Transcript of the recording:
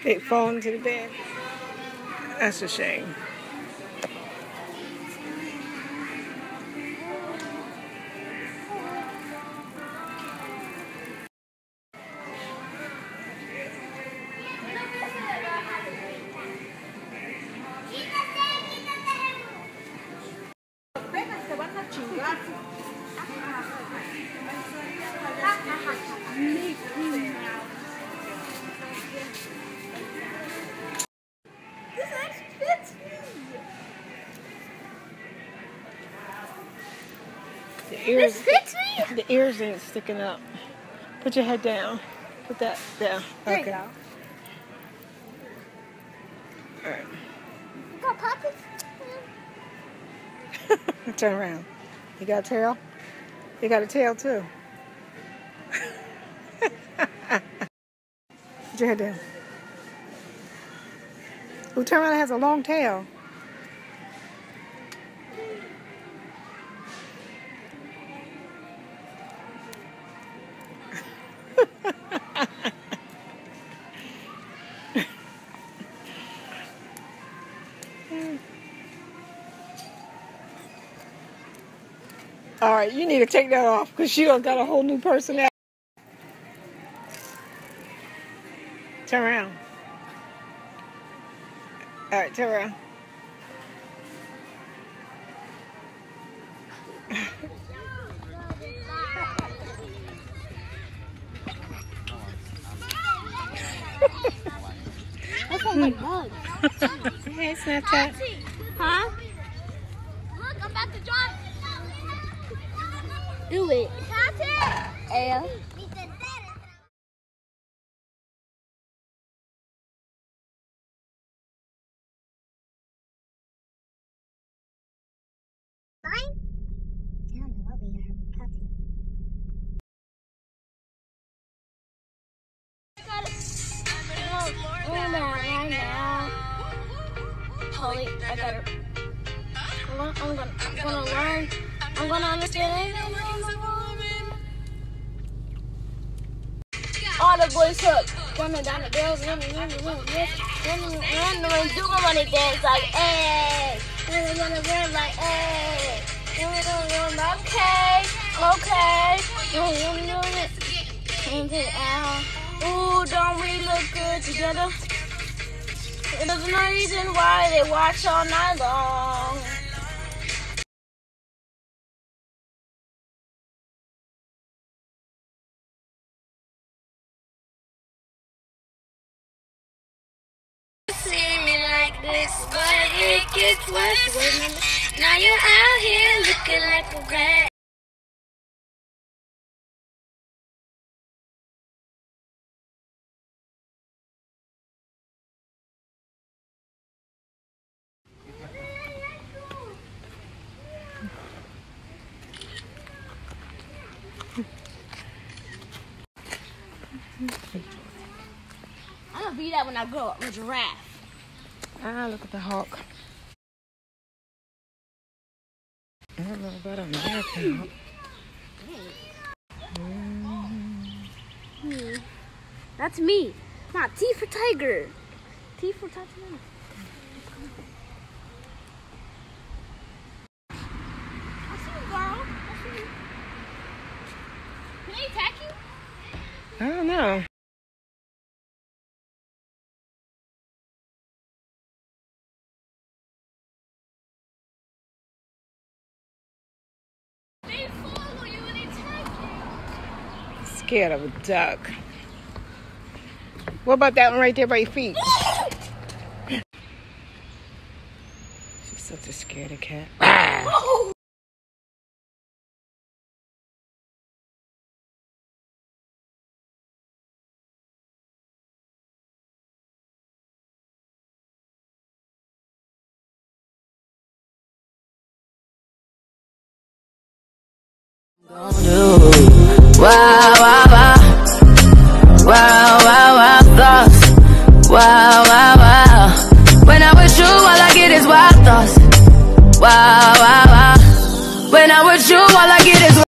They fall into the bed. That's a shame. The ears ain't sticking up. Put your head down. Put that down. There Okay. you go. All right. You got pockets? Turn around. You got a tail? You got a tail too. Put your head down. Who turn around has a long tail? All right, you need to take that off because she done got a whole new personality. Turn around. All right, turn around. That sounds like bugs. Hey, Snapchat. Huh? Look, I'm about to drop. Do it. Yeah. I don't know what we are. Coffee. Right now. Holy, I got it. I'm gonna learn. I'm gonna understand. All the boys up, coming down the girls, run, do my money dance like, hey, run like, hey, okay, ooh, don't we look good together? There's no reason why they watch all night long. See me like this, but it gets worse. Now you're out here looking like a rat. I'm gonna be that when I grow up, a giraffe. Ah, look at the hawk. I don't know about an American hawk. That's me. Not T for tiger. T for Tatiana. I see you, girl. I see you. Can they attack you? I don't know. They follow you and attack you. Scared of a duck. What about that one right there by your feet? She's such a scaredy cat. Wow.